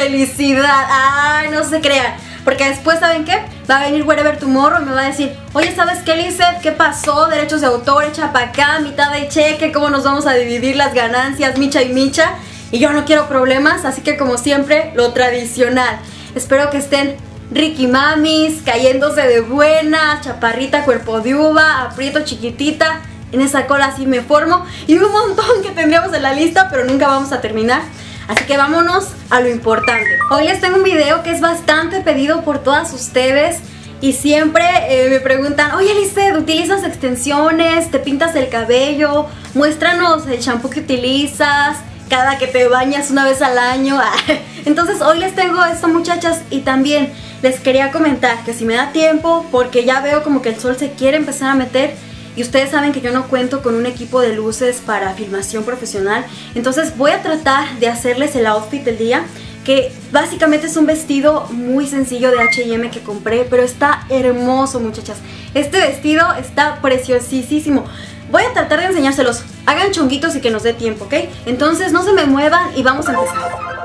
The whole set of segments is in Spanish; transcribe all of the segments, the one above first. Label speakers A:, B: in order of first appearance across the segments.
A: felicidad. Ay, no se crean. Porque después, ¿saben qué? Va a venir Wherever Tomorrow y me va a decir: oye, ¿sabes qué, Lizeth? ¿Qué pasó? Derechos de autor, echa para acá, mitad de cheque, ¿cómo nos vamos a dividir las ganancias, micha y micha? Y yo no quiero problemas, así que como siempre, lo tradicional. Espero que estén Ricky Mamis, cayéndose de buena, chaparrita, cuerpo de uva, aprieto, chiquitita. En esa cola sí me formo. Y un montón que tendríamos en la lista, pero nunca vamos a terminar. Así que vámonos a lo importante. Hoy les tengo un video que es bastante pedido por todas ustedes. Y siempre me preguntan: oye, Lizeth, ¿utilizas extensiones? ¿Te pintas el cabello? Muéstranos el shampoo que utilizas cada que te bañas una vez al año. Entonces hoy les tengo esto, muchachas. Y también les quería comentar que si me da tiempo, porque ya veo como que el sol se quiere empezar a meter, y ustedes saben que yo no cuento con un equipo de luces para filmación profesional. Entonces voy a tratar de hacerles el outfit del día, que básicamente es un vestido muy sencillo de H&M que compré, pero está hermoso, muchachas. Este vestido está preciosísimo. Voy a tratar de enseñárselos. Hagan chonguitos y que nos dé tiempo, ¿ok? Entonces no se me muevan y vamos a empezar.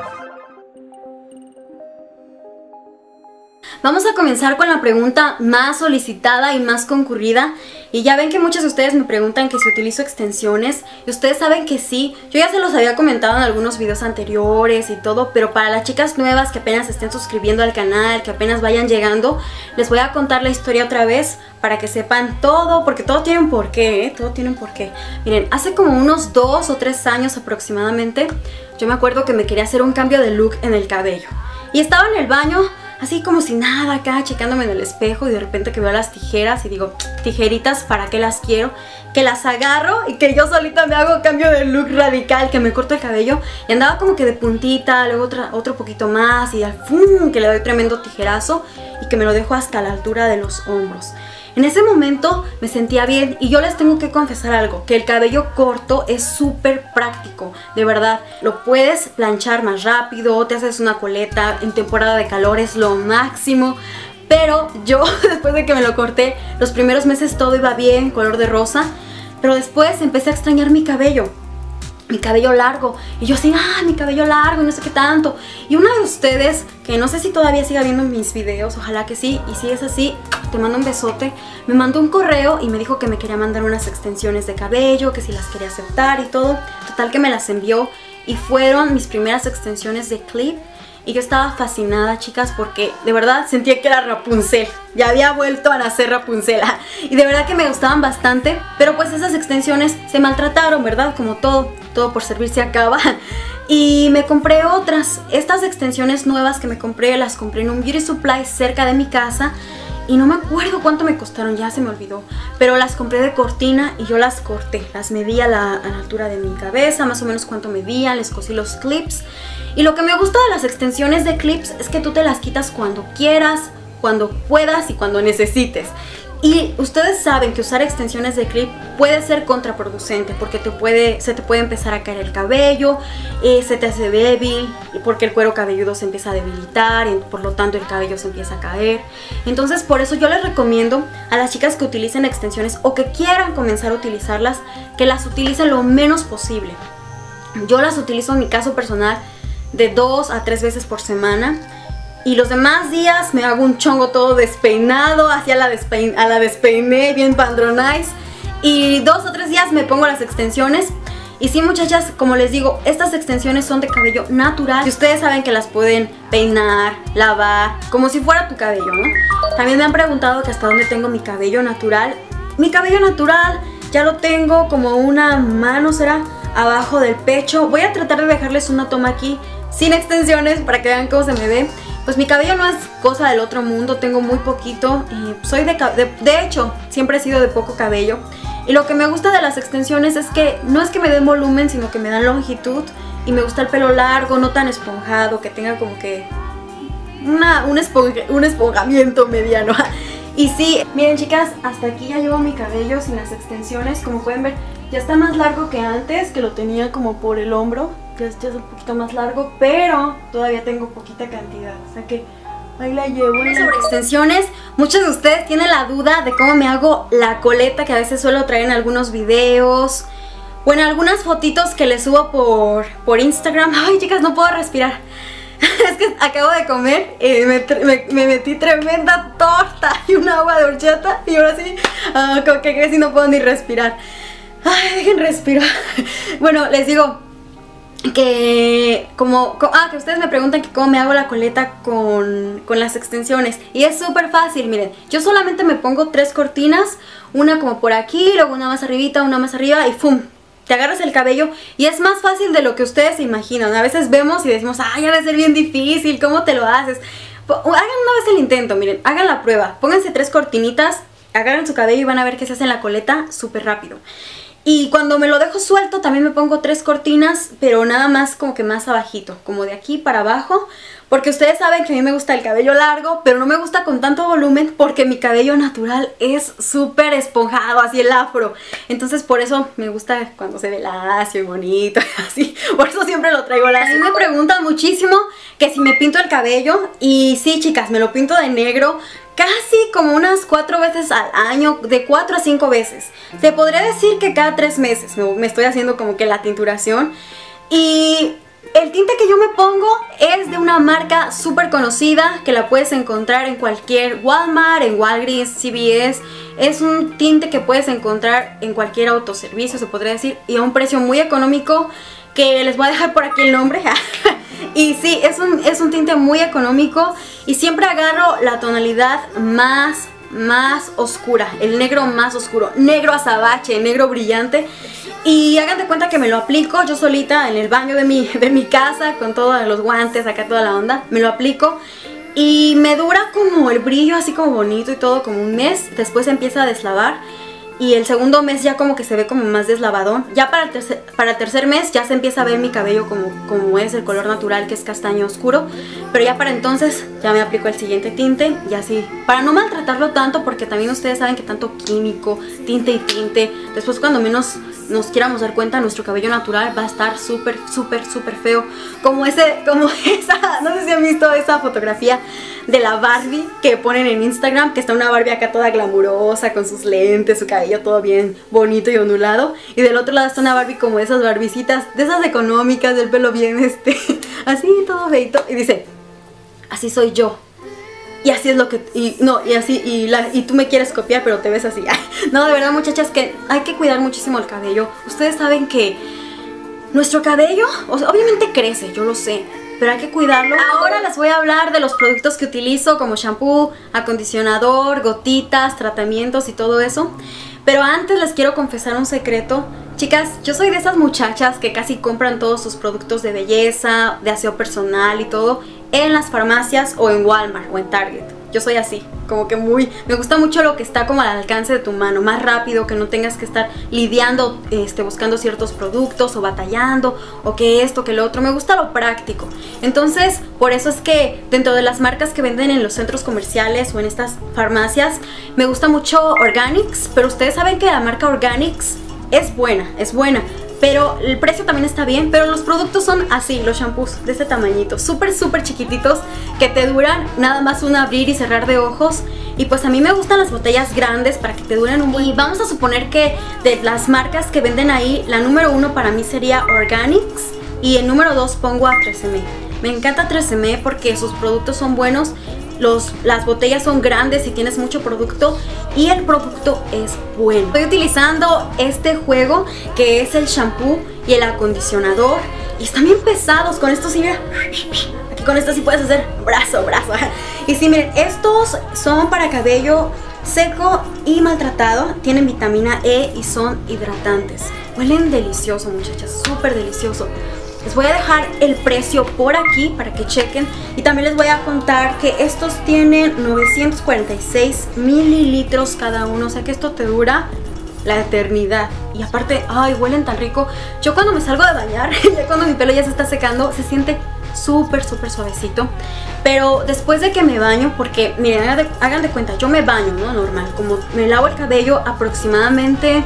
A: Vamos a comenzar con la pregunta más solicitada y más concurrida. Y ya ven que muchos de ustedes me preguntan que si utilizo extensiones. Y ustedes saben que sí. Yo ya se los había comentado en algunos videos anteriores y todo. Pero para las chicas nuevas que apenas se estén suscribiendo al canal, que apenas vayan llegando, les voy a contar la historia otra vez para que sepan todo. Porque todo tiene un porqué, ¿eh? Todo tiene un porqué. Miren, hace como unos 2 o 3 años aproximadamente, yo me acuerdo que me quería hacer un cambio de look en el cabello. Y estaba en el baño, así como si nada, acá checándome en el espejo, y de repente que veo las tijeras y digo: tijeritas, ¿para qué las quiero? Que las agarro y que yo solita me hago cambio de look radical, que me corto el cabello y andaba como que de puntita, luego otro poquito más y al ¡fum! Que le doy tremendo tijerazo y que me lo dejo hasta la altura de los hombros. En ese momento me sentía bien, y yo les tengo que confesar algo, que el cabello corto es súper práctico, de verdad. Lo puedes planchar más rápido, te haces una coleta, en temporada de calor es lo máximo. Pero yo, después de que me lo corté, los primeros meses todo iba bien, color de rosa. Pero después empecé a extrañar mi cabello largo, y yo así: mi cabello largo y no sé qué tanto. Y una de ustedes, que no sé si todavía siga viendo mis videos, ojalá que sí, y si es así, te mando un besote, me mandó un correo y me dijo que me quería mandar unas extensiones de cabello, que si las quería aceptar y todo. Total que me las envió y fueron mis primeras extensiones de clip. Y yo estaba fascinada, chicas, porque de verdad sentía que era Rapunzel. Ya había vuelto a nacer Rapunzel. Y de verdad que me gustaban bastante. Pero pues esas extensiones se maltrataron, ¿verdad? Como todo por servir se acaba. Y me compré otras. Estas extensiones nuevas que me compré, las compré en un beauty supply cerca de mi casa. Y no me acuerdo cuánto me costaron, ya se me olvidó. Pero las compré de cortina y yo las corté. Las medí a la altura de mi cabeza, más o menos cuánto medían, les cosí los clips. Y lo que me gusta de las extensiones de clips es que tú te las quitas cuando quieras, cuando puedas y cuando necesites. Y ustedes saben que usar extensiones de clip puede ser contraproducente, porque se te puede empezar a caer el cabello, se te hace débil, porque el cuero cabelludo se empieza a debilitar y por lo tanto el cabello se empieza a caer. Entonces por eso yo les recomiendo a las chicas que utilicen extensiones o que quieran comenzar a utilizarlas, que las utilicen lo menos posible. Yo las utilizo en mi caso personal de 2 a 3 veces por semana. Y los demás días me hago un chongo todo despeinado, hacia la despeiné, bien pandronais. Y 2 o 3 días me pongo las extensiones. Y sí, muchachas, como les digo, estas extensiones son de cabello natural. Y ustedes saben que las pueden peinar, lavar, como si fuera tu cabello, ¿no? También me han preguntado que hasta dónde tengo mi cabello natural. Mi cabello natural ya lo tengo como una mano, ¿será? Abajo del pecho. Voy a tratar de dejarles una toma aquí sin extensiones para que vean cómo se me ve. Pues mi cabello no es cosa del otro mundo, tengo muy poquito. Soy de hecho, siempre he sido de poco cabello. Y lo que me gusta de las extensiones es que no es que me den volumen, sino que me dan longitud. Y me gusta el pelo largo, no tan esponjado, que tenga como que un esponjamiento mediano. Y sí, miren, chicas, hasta aquí ya llevo mi cabello sin las extensiones. Como pueden ver, ya está más largo que antes, que lo tenía como por el hombro. Ya es un poquito más largo, pero todavía tengo poquita cantidad, o sea que ahí la llevo. Sobre extensiones, muchos de ustedes tienen la duda de cómo me hago la coleta, que a veces suelo traer en algunos videos o en algunas fotitos que les subo por Instagram. Ay, chicas, no puedo respirar. Es que acabo de comer, me metí tremenda torta y un agua de horchata y ahora sí, como que casi no puedo ni respirar. Ay, dejen respirar. Bueno, les digo que que ustedes me preguntan que cómo me hago la coleta con las extensiones. Y es súper fácil, miren. Yo solamente me pongo 3 cortinas, una como por aquí, luego una más arribita, una más arriba y ¡fum! Te agarras el cabello y es más fácil de lo que ustedes se imaginan. A veces vemos y decimos, ay, ha de ser bien difícil, ¿cómo te lo haces? Hagan una vez el intento, miren, hagan la prueba. Pónganse 3 cortinitas, agarren su cabello y van a ver que se hace en la coleta súper rápido. Y cuando me lo dejo suelto también me pongo 3 cortinas, pero nada más como que más abajito, como de aquí para abajo. Porque ustedes saben que a mí me gusta el cabello largo, pero no me gusta con tanto volumen porque mi cabello natural es súper esponjado, así el afro. Entonces por eso me gusta cuando se ve lacio y bonito, así. Por eso siempre lo traigo lacio. A mí me preguntan muchísimo que si me pinto el cabello. Y sí, chicas, me lo pinto de negro casi como unas 4 veces al año, de 4 a 5 veces. Se podría decir que cada 3 meses me estoy haciendo como que la tinturación. Y el tinte que yo me pongo es de una marca súper conocida que la puedes encontrar en cualquier Walmart, en Walgreens, CVS. Es un tinte que puedes encontrar en cualquier autoservicio, se podría decir, y a un precio muy económico, que les voy a dejar por aquí el nombre. Y sí, es un tinte muy económico y siempre agarro la tonalidad más oscura, el negro más oscuro, negro azabache, negro brillante. Y hagan de cuenta que me lo aplico yo solita en el baño de mi casa, con todos los guantes, acá toda la onda, me lo aplico. Y me dura como el brillo así como bonito y todo, como un mes. Después empieza a deslavar y el segundo mes ya como que se ve como más deslavadón. Ya para el tercer mes ya se empieza a ver mi cabello como es el color natural, que es castaño oscuro. Pero ya para entonces ya me aplico el siguiente tinte y así, para no maltratarlo tanto, porque también ustedes saben que tanto químico, tinte y tinte, después cuando menos nos quieramos dar cuenta, nuestro cabello natural va a estar súper feo. Como esa, no sé si han visto esa fotografía de la Barbie que ponen en Instagram, que está una Barbie acá toda glamurosa, con sus lentes, su cabello todo bien bonito y ondulado, y del otro lado está una Barbie como esas Barbicitas, de esas económicas, del pelo bien así todo feito, y dice, así soy yo. Y así es lo que... Y tú me quieres copiar, pero te ves así. No, de verdad, muchachas, que hay que cuidar muchísimo el cabello. Ustedes saben que nuestro cabello, obviamente crece, yo lo sé, pero hay que cuidarlo. Ahora les voy a hablar de los productos que utilizo, como shampoo, acondicionador, gotitas, tratamientos y todo eso. Pero antes les quiero confesar un secreto. Chicas, yo soy de esas muchachas que casi compran todos sus productos de belleza, de aseo personal y todo en las farmacias o en Walmart o en Target. Yo soy así, como que me gusta mucho lo que está como al alcance de tu mano, más rápido, que no tengas que estar lidiando, buscando ciertos productos o batallando, o que esto, que lo otro. Me gusta lo práctico. Entonces, por eso es que dentro de las marcas que venden en los centros comerciales o en estas farmacias, me gusta mucho Organics, pero ustedes saben que la marca Organics es buena, pero el precio también está bien. Pero los productos son así, los shampoos de este tamañito, súper chiquititos, que te duran nada más un abrir y cerrar de ojos. Y pues a mí me gustan las botellas grandes para que te duren un buen... Y vamos a suponer que de las marcas que venden ahí, la número 1 para mí sería Organics, y el número 2 pongo a 3M. Me encanta 3M porque sus productos son buenos. Las botellas son grandes y tienes mucho producto, y el producto es bueno. Estoy utilizando este juego que es el shampoo y el acondicionador, y están bien pesados. Con esto sí, mira, aquí con esto sí puedes hacer brazo. Y sí, miren, estos son para cabello seco y maltratado, tienen vitamina E y son hidratantes. Huelen delicioso, muchachas, súper delicioso. Les voy a dejar el precio por aquí para que chequen. Y también les voy a contar que estos tienen 946 mililitros cada uno. O sea que esto te dura la eternidad. Y aparte, ay, huelen tan rico. Yo cuando me salgo de bañar, ya cuando mi pelo ya se está secando, se siente súper suavecito. Pero después de que me baño, porque miren, hagan de cuenta, yo me baño, ¿no? Normal, como me lavo el cabello aproximadamente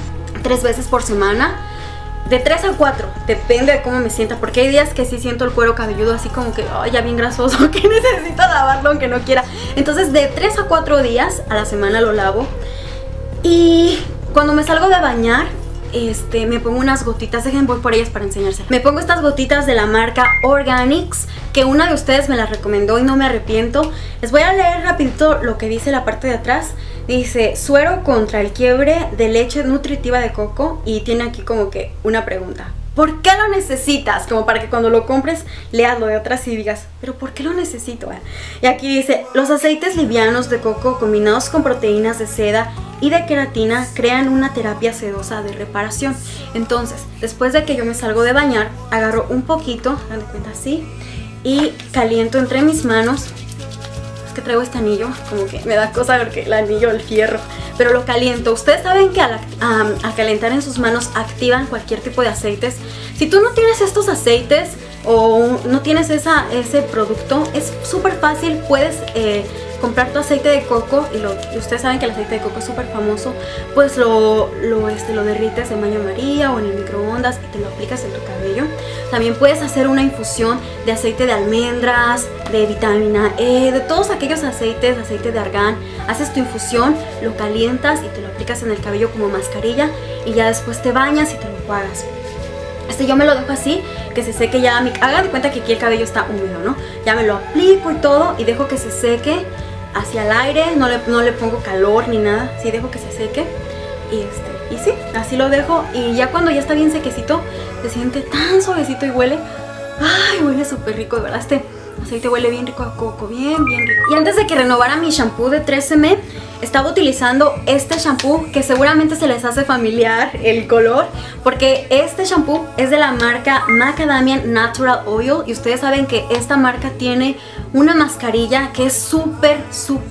A: 3 veces por semana. De 3 a 4, depende de cómo me sienta, porque hay días que sí siento el cuero cabelludo así como que, ay, ya bien grasoso, que necesito lavarlo aunque no quiera. Entonces de 3 a 4 días a la semana lo lavo. Y cuando me salgo de bañar, me pongo unas gotitas, dejen voy por ellas para enseñárselas. Me pongo estas gotitas de la marca Organics, que una de ustedes me las recomendó y no me arrepiento. Les voy a leer rapidito lo que dice la parte de atrás. Dice, suero contra el quiebre de leche nutritiva de coco, y tiene aquí como que una pregunta. ¿Por qué lo necesitas? Como para que cuando lo compres leas lo de atrás y digas, ¿pero por qué lo necesito? Y aquí dice, los aceites livianos de coco combinados con proteínas de seda y de queratina crean una terapia sedosa de reparación. Entonces, después de que yo me salgo de bañar, agarro un poquito, hagan de cuenta así, y caliento entre mis manos. Es que traigo este anillo, como que me da cosa porque el anillo, el fierro, pero lo caliento. Ustedes saben que al calentar en sus manos activan cualquier tipo de aceites. Si tú no tienes estos aceites o no tienes ese producto, es súper fácil. Puedes comprar tu aceite de coco y ustedes saben que el aceite de coco es súper famoso. Pues lo derrites en baño María o en el microondas y te lo aplicas en tu cabello. También puedes hacer una infusión de aceite de almendras, de vitamina E, de todos aquellos aceites, aceite de argán. Haces tu infusión, lo calientas y te lo aplicas en el cabello como mascarilla, y ya después te bañas y te lo enjuagas. Yo me lo dejo así, que se seque ya. Hagan de cuenta que aquí el cabello está húmedo, ¿no? Ya me lo aplico y todo y dejo que se seque hacia el aire. No le pongo calor ni nada, sí dejo que se seque. Y sí, así lo dejo. Y ya cuando ya está bien sequecito, se siente tan suavecito y huele. ¡Ay! Huele súper rico, de verdad. Este aceite huele bien rico a coco, bien rico. Y antes de que renovara mi shampoo de 13M, estaba utilizando este shampoo, que seguramente se les hace familiar el color, porque este shampoo es de la marca Macadamia Natural Oil, y ustedes saben que esta marca tiene una mascarilla que es súper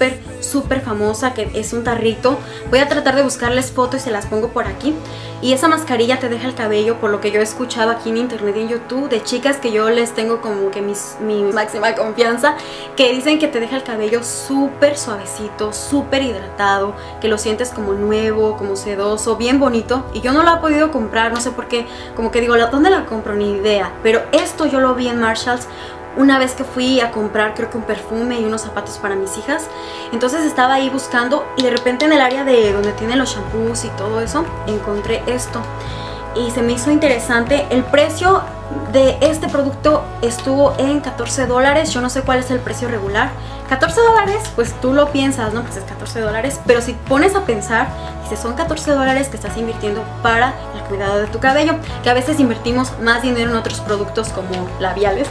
A: famosa, que es un tarrito. Voy a tratar de buscarles fotos y se las pongo por aquí. Y esa mascarilla te deja el cabello, por lo que yo he escuchado aquí en internet y en YouTube, de chicas que yo les tengo como que mi máxima confianza, que dicen que te deja el cabello súper suavecito, súper hidratado, que lo sientes como nuevo, como sedoso, bien bonito. Y yo no lo he podido comprar, no sé por qué, como que digo, ¿dónde la compro? Ni idea. Pero esto yo lo vi en Marshalls una vez que fui a comprar, creo que un perfume y unos zapatos para mis hijas. Entonces estaba ahí buscando y de repente en el área de donde tienen los shampoos y todo eso, encontré esto y se me hizo interesante. El precio de este producto estuvo en $14. Yo no sé cuál es el precio regular. $14, pues tú lo piensas, ¿no? Pues es $14, pero si pones a pensar, dices, son $14 que estás invirtiendo para el cuidado de tu cabello, que a veces invertimos más dinero en otros productos como labiales,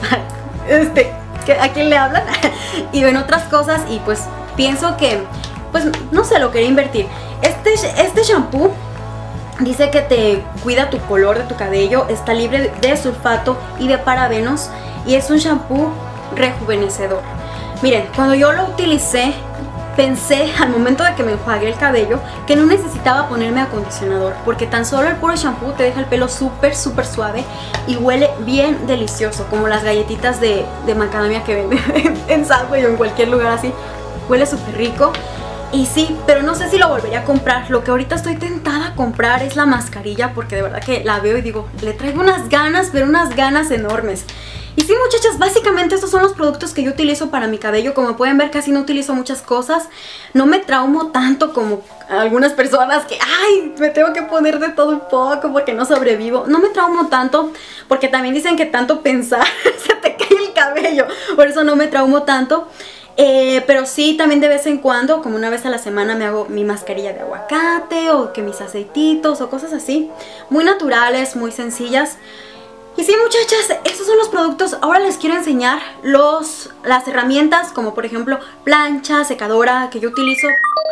A: ¿a quién le hablan? Y en otras cosas, y pues pienso que, pues no sé, lo quería invertir. Este shampoo dice que te cuida tu color de tu cabello, está libre de sulfato y de parabenos, y es un shampoo rejuvenecedor. Miren, cuando yo lo utilicé, pensé al momento de que me enjuagué el cabello que no necesitaba ponerme acondicionador, porque tan solo el puro shampoo te deja el pelo súper suave y huele bien delicioso, como las galletitas de macadamia que venden en Subway o en cualquier lugar así. Huele súper rico. Y sí, pero no sé si lo volvería a comprar. Lo que ahorita estoy tentada a comprar es la mascarilla, porque de verdad que la veo y digo, le traigo unas ganas, pero unas ganas enormes. Y sí, muchachas, básicamente estos son los productos que yo utilizo para mi cabello. Como pueden ver, casi no utilizo muchas cosas. No me traumo tanto como algunas personas que, ay, me tengo que poner de todo un poco porque no sobrevivo. No me traumo tanto, porque también dicen que tanto pensar se te cae el cabello. Por eso no me traumo tanto. Pero sí, también de vez en cuando, como una vez a la semana, me hago mi mascarilla de aguacate o que mis aceititos o cosas así. Muy naturales, muy sencillas. Y sí, muchachas, estos son los productos. Ahora les quiero enseñar las herramientas, como por ejemplo plancha, secadora, que yo utilizo.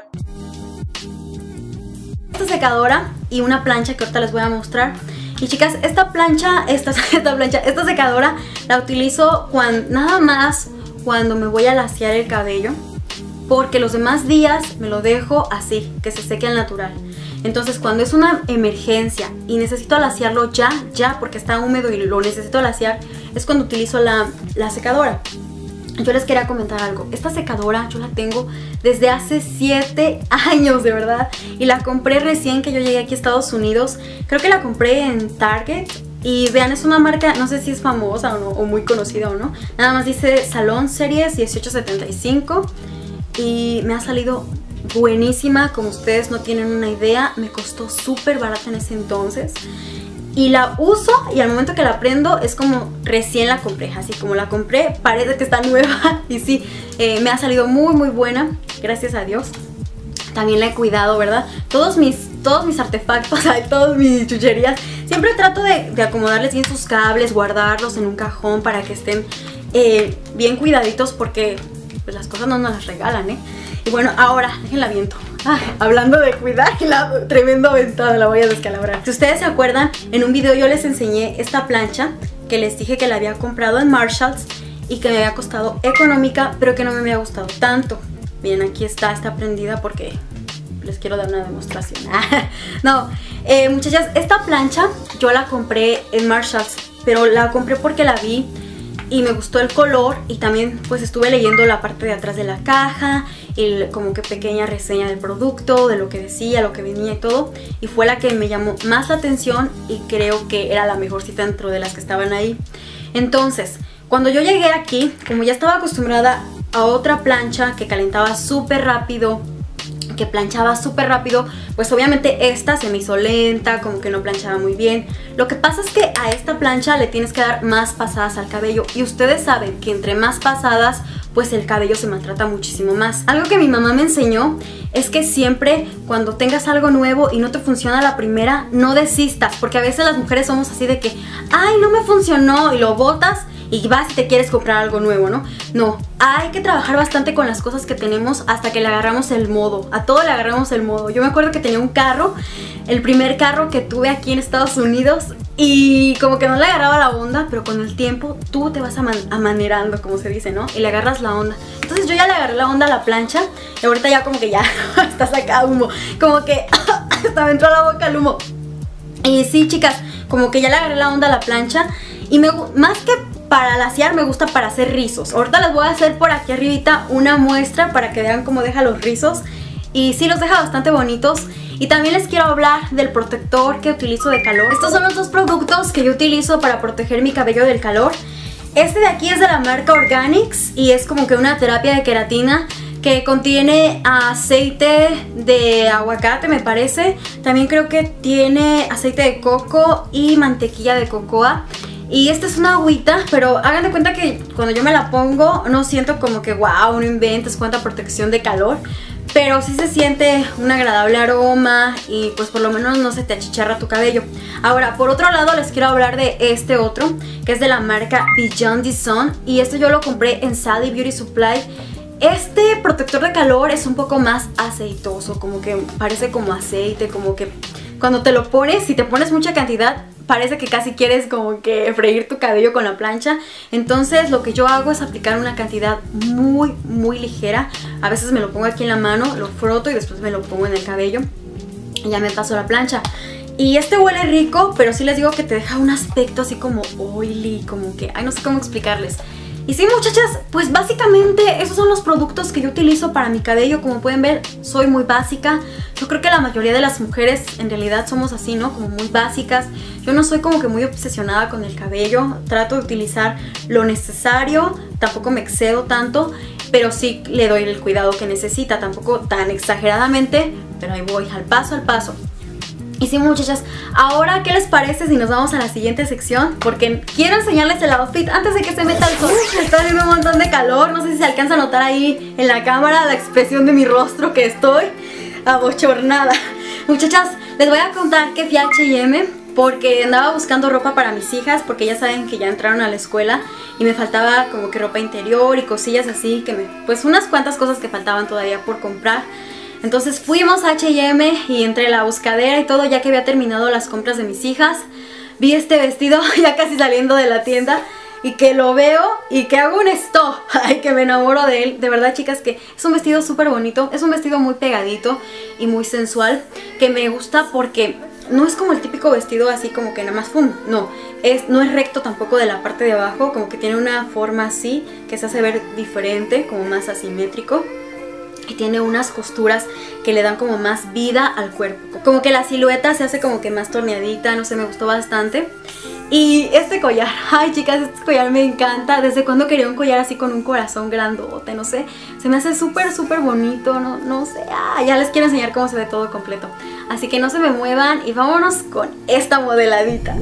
A: Esta secadora y una plancha que ahorita les voy a mostrar. Y chicas, esta secadora la utilizo nada más cuando me voy a laciar el cabello, porque los demás días me lo dejo así, que se seque al natural. Entonces cuando es una emergencia y necesito laciarlo ya porque está húmedo y lo necesito laciar, es cuando utilizo la secadora. Yo les quería comentar algo. Esta secadora yo la tengo desde hace 7 años, de verdad. Y la compré recién que yo llegué aquí a Estados Unidos. Creo que la compré en Target. Y vean, es una marca, no sé si es famosa o no, o muy conocida o no. Nada más dice Salon Series 1875. Y me ha salido buenísima, como ustedes no tienen una idea. Me costó súper barata en ese entonces. Y la uso y al momento que la prendo es como recién la compré. Así como la compré, parece que está nueva. Y sí, me ha salido muy buena, gracias a Dios. También la he cuidado, ¿verdad? Todos mis artefactos, todas mis chucherías, siempre trato de acomodarles bien sus cables, guardarlos en un cajón para que estén bien cuidaditos, porque pues las cosas no nos las regalan, ¿eh? Y bueno, ahora, déjenla viento. Hablando de cuidar, la tremenda ventada, la voy a descalabrar. Si ustedes se acuerdan, en un video yo les enseñé esta plancha que les dije que la había comprado en Marshalls y que me había costado económica, pero que no me había gustado tanto. Miren, aquí está prendida porque les quiero dar una demostración. No, muchachas, esta plancha yo la compré en Marshalls, pero la compré porque la vi y me gustó el color, y también pues estuve leyendo la parte de atrás de la caja y como que pequeña reseña del producto, de lo que decía, lo que venía y todo, y fue la que me llamó más la atención y creo que era la mejorcita dentro de las que estaban ahí. Entonces, cuando yo llegué aquí, como ya estaba acostumbrada a otra plancha que calentaba súper rápido, que planchaba súper rápido, pues obviamente esta se me hizo lenta, como que no planchaba muy bien. Lo que pasa es que a esta plancha le tienes que dar más pasadas al cabello, y ustedes saben que entre más pasadas pues el cabello se maltrata muchísimo más. Algo que mi mamá me enseñó es que siempre cuando tengas algo nuevo y no te funciona la primera, no desistas, porque a veces las mujeres somos así de que ay, no me funcionó, y lo botas y vas y te quieres comprar algo nuevo, ¿no? No, hay que trabajar bastante con las cosas que tenemos hasta que le agarramos el modo. A todo le agarramos el modo. Yo me acuerdo que tenía un carro, el primer carro que tuve aquí en Estados Unidos, y como que no le agarraba la onda, pero con el tiempo tú te vas amanerando, como se dice, ¿no? Y le agarras la onda. Entonces yo ya le agarré la onda a la plancha y ahorita ya como que ya está sacado humo. Como que hasta me entró a la boca el humo. Y sí, chicas, como que ya le agarré la onda a la plancha, y más que para lasear me gusta para hacer rizos. Ahorita les voy a hacer por aquí arribita una muestra para que vean cómo deja los rizos, y sí los deja bastante bonitos. Y también les quiero hablar del protector que utilizo de calor. Estos son los dos productos que yo utilizo para proteger mi cabello del calor. Este de aquí es de la marca Organics y es como que una terapia de queratina que contiene aceite de aguacate, me parece. También creo que tiene aceite de coco y mantequilla de cocoa. Y esta es una agüita, pero hagan de cuenta que cuando yo me la pongo no siento como que wow, no inventes cuánta protección de calor, pero sí se siente un agradable aroma y pues por lo menos no se te achicharra tu cabello. Ahora, por otro lado les quiero hablar de este otro, que es de la marca Beyond the Sun, y este yo lo compré en Sally Beauty Supply. Este protector de calor es un poco más aceitoso, como que parece como aceite, como que cuando te lo pones, si te pones mucha cantidad, parece que casi quieres como que freír tu cabello con la plancha. Entonces lo que yo hago es aplicar una cantidad muy ligera. A veces me lo pongo aquí en la mano, lo froto y después me lo pongo en el cabello y ya me paso la plancha. Y este huele rico, pero sí les digo que te deja un aspecto así como oily, como que, ay, no sé cómo explicarles. Y sí, muchachas, pues básicamente esos son los productos que yo utilizo para mi cabello. Como pueden ver, soy muy básica. Yo creo que la mayoría de las mujeres en realidad somos así, ¿no? Como muy básicas. Yo no soy como que muy obsesionada con el cabello. Trato de utilizar lo necesario, tampoco me excedo tanto, pero sí le doy el cuidado que necesita. Tampoco tan exageradamente, pero ahí voy, al paso al paso. Y sí, muchachas, ahora ¿qué les parece si nos vamos a la siguiente sección? Porque quiero enseñarles el outfit antes de que se meta el sol. Está haciendo un montón de calor, no sé si se alcanza a notar ahí en la cámara la expresión de mi rostro, que estoy abochornada. Muchachas, les voy a contar que fui a H&M porque andaba buscando ropa para mis hijas, porque ya saben que ya entraron a la escuela y me faltaba como que ropa interior y cosillas así, pues unas cuantas cosas que faltaban todavía por comprar. Entonces fuimos a H&M y entre la buscadera y todo, ya que había terminado las compras de mis hijas, vi este vestido ya casi saliendo de la tienda y que lo veo y que hago un stop. Ay, que me enamoro de él. De verdad, chicas, que es un vestido súper bonito. Es un vestido muy pegadito y muy sensual, que me gusta porque no es como el típico vestido así como que nada más ¡pum! No es recto tampoco de la parte de abajo, como que tiene una forma así que se hace ver diferente, como más asimétrico. Y tiene unas costuras que le dan como más vida al cuerpo. Como que la silueta se hace como que más torneadita, no sé, me gustó bastante. Y este collar, ay chicas, este collar me encanta. Desde cuando quería un collar así con un corazón grandote, no sé. Se me hace súper bonito, no sé. Ya les quiero enseñar cómo se ve todo completo. Así que no se me muevan y vámonos con esta modeladita.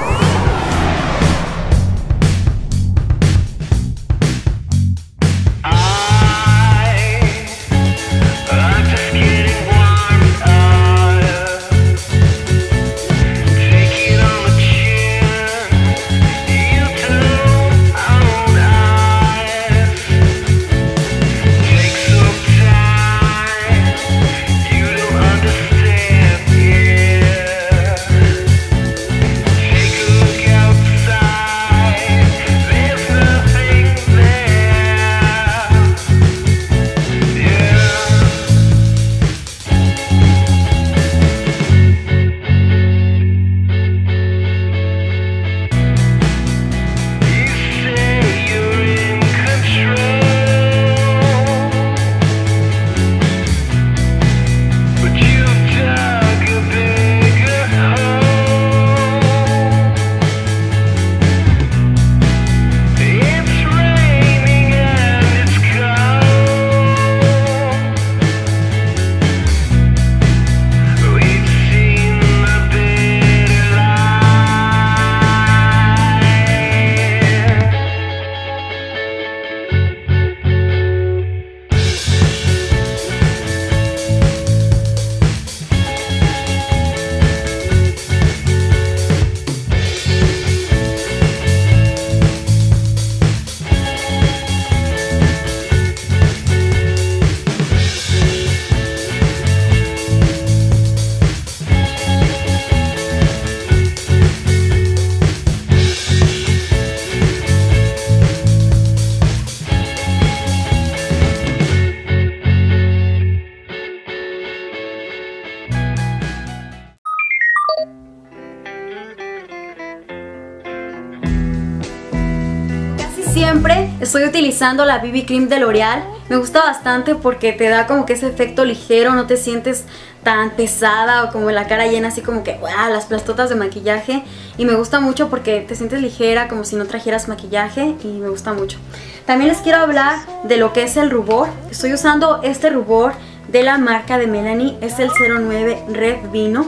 A: Siempre estoy utilizando la BB Cream de L'Oreal. Me gusta bastante porque te da como que ese efecto ligero, no te sientes tan pesada o como la cara llena así como que ¡guau! Las plastotas de maquillaje. Y me gusta mucho porque te sientes ligera como si no trajeras maquillaje y me gusta mucho. También les quiero hablar de lo que es el rubor. Estoy usando este rubor de la marca de Melanie, es el 09 Red Vino.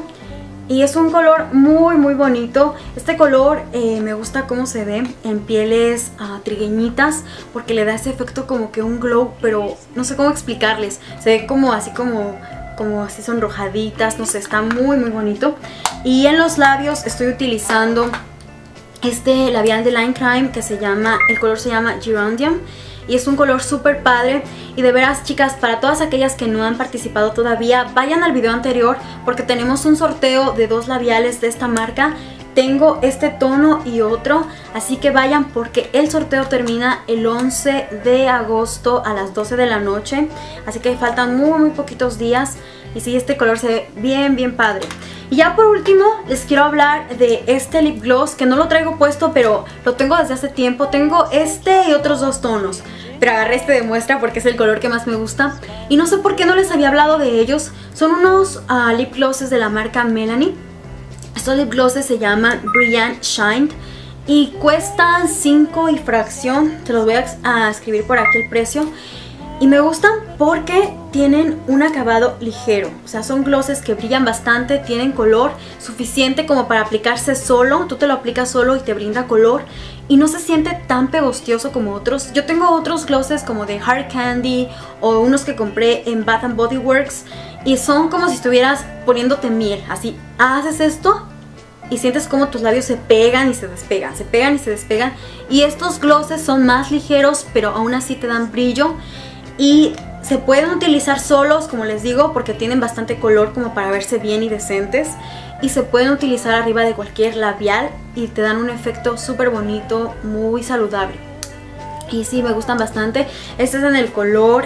A: Y es un color muy bonito. Este color me gusta cómo se ve en pieles trigueñitas, porque le da ese efecto como que un glow, pero no sé cómo explicarles. Se ve como así así sonrojaditas, no sé, está muy bonito. Y en los labios estoy utilizando este labial de Line Crime que el color se llama Geranium. Y es un color súper padre. Y de veras, chicas, para todas aquellas que no han participado todavía, vayan al video anterior porque tenemos un sorteo de 2 labiales de esta marca. Tengo este tono y otro, así que vayan porque el sorteo termina el 11 de agosto a las 12 de la noche. Así que faltan muy poquitos días. Y sí, este color se ve bien padre. Y ya por último les quiero hablar de este lip gloss que no lo traigo puesto, pero lo tengo desde hace tiempo. Tengo este y otros 2 tonos, pero agarré este de muestra porque es el color que más me gusta. Y no sé por qué no les había hablado de ellos. Son unos lip glosses de la marca Melanie. Estos lip glosses se llaman Brilliant Shine y cuestan 5 y fracción. Se los voy a escribir por aquí el precio. Y me gustan porque tienen un acabado ligero. O sea, son glosses que brillan bastante, tienen color suficiente como para aplicarse solo. Tú te lo aplicas solo y te brinda color. Y no se siente tan pegostioso como otros. Yo tengo otros glosses como de Hard Candy o unos que compré en Bath & Body Works. Y son como si estuvieras poniéndote miel. Así, haces esto y sientes como tus labios se pegan y se despegan, se pegan y se despegan. Y estos glosses son más ligeros, pero aún así te dan brillo. Y se pueden utilizar solos, como les digo, porque tienen bastante color como para verse bien y decentes. Y se pueden utilizar arriba de cualquier labial y te dan un efecto súper bonito, muy saludable. Y sí, me gustan bastante. Este es en el color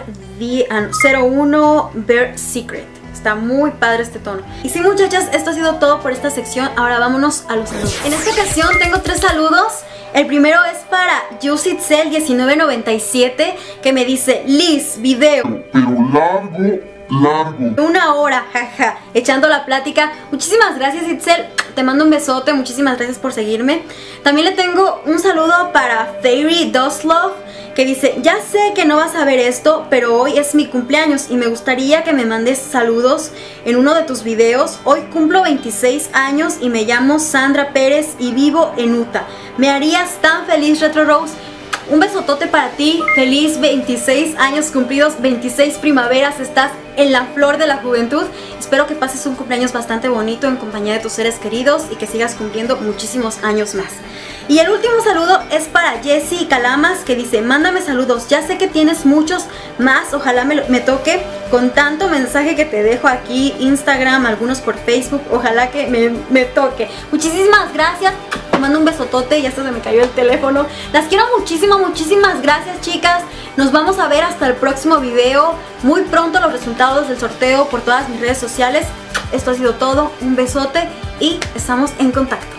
A: 01 Bare Secret. Está muy padre este tono. Y sí, muchachas, esto ha sido todo por esta sección. Ahora vámonos a los saludos. En esta ocasión tengo 3 saludos. El primero es para Jusitzel1997 que me dice: Liz, video
B: pero largo largo.
A: Una hora, jaja, echando la plática. Muchísimas gracias, Itzel. Te mando un besote, muchísimas gracias por seguirme. También le tengo un saludo para Fairy Doslove, que dice: ya sé que no vas a ver esto, pero hoy es mi cumpleaños y me gustaría que me mandes saludos en uno de tus videos. Hoy cumplo 26 años y me llamo Sandra Pérez y vivo en Utah. Me harías tan feliz, Retro Rose. Un besotote para ti, feliz 26 años cumplidos, 26 primaveras, estás en la flor de la juventud. Espero que pases un cumpleaños bastante bonito en compañía de tus seres queridos y que sigas cumpliendo muchísimos años más. Y el último saludo es para Jessie Calamas, que dice: mándame saludos, ya sé que tienes muchos más, ojalá me toque con tanto mensaje que te dejo aquí, Instagram, algunos por Facebook, ojalá que me toque. Muchísimas gracias, te mando un besotote y hasta se me cayó el teléfono. Las quiero muchísimo, muchísimas gracias, chicas. Nos vamos a ver hasta el próximo video. Muy pronto los resultados del sorteo por todas mis redes sociales. Esto ha sido todo, un besote y estamos en contacto.